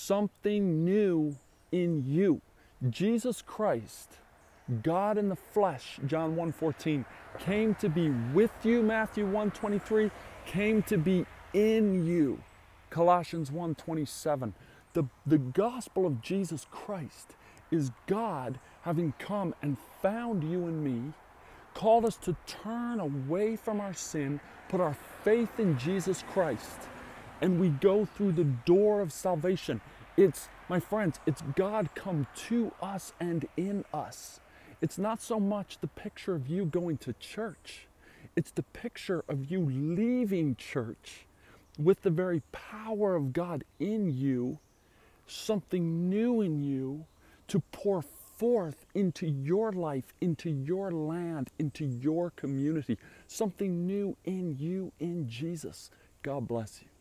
something new in you. Jesus Christ, God in the flesh, John 1:14, came to be with you, Matthew 1:23, came to be in you, Colossians 1:27. The gospel of Jesus Christ is God having come and found you and me, called us to turn away from our sin, put our faith in Jesus Christ, and we go through the door of salvation. It's, my friends, it's God come to us and in us. It's not so much the picture of you going to church. It's the picture of you leaving church with the very power of God in you, something new in you to pour forth into your life, into your land, into your community. Something new in you, in Jesus. God bless you.